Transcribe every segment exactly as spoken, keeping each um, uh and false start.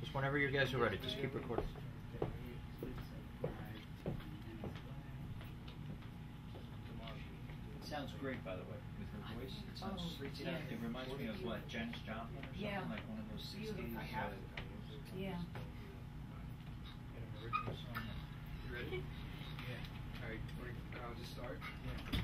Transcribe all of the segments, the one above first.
Just whenever you guys are ready, just keep recording. Sounds great, by the way, with her voice. It sounds, oh, yeah. It reminds me of what, Janis Joplin or something, yeah. Like one of those sixties. I have it. Yeah. An original song. You ready? Yeah. All right. I'll just start. Yeah.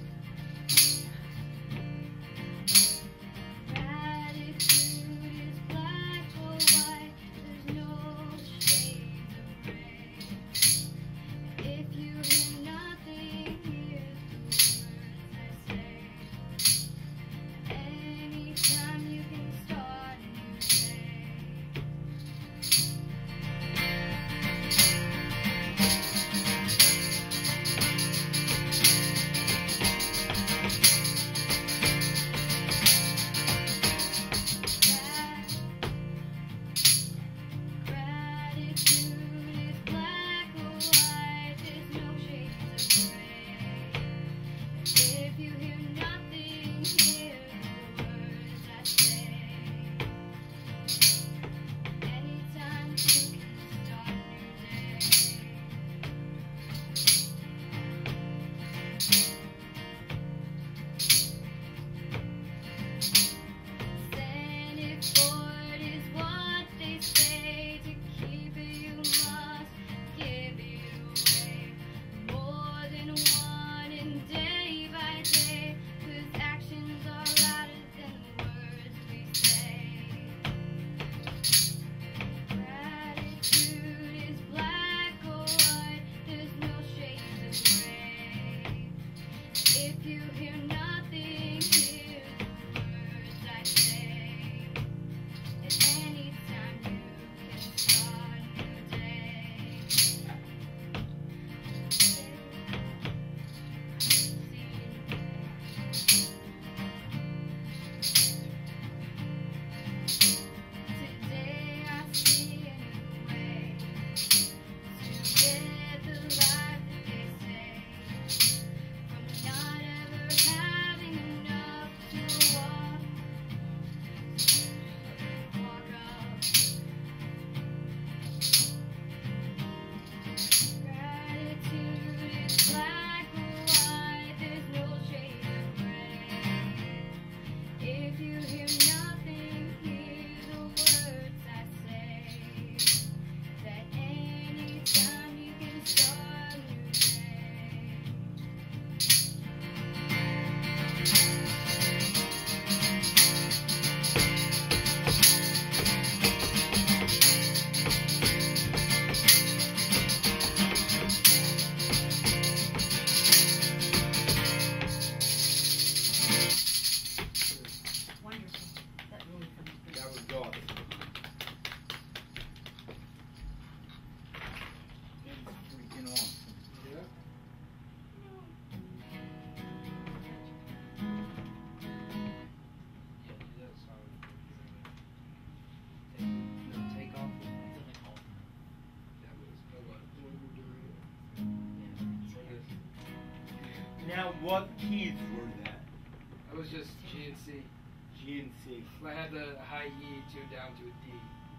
Now, what keys were that? That was just G and C. G and C. I had the high E tuned down to a D.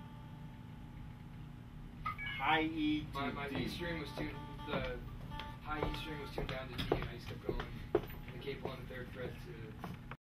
High E to my, my D. D string was tuned, the high E string was tuned down to D, and I just kept going from the capo on the third fret to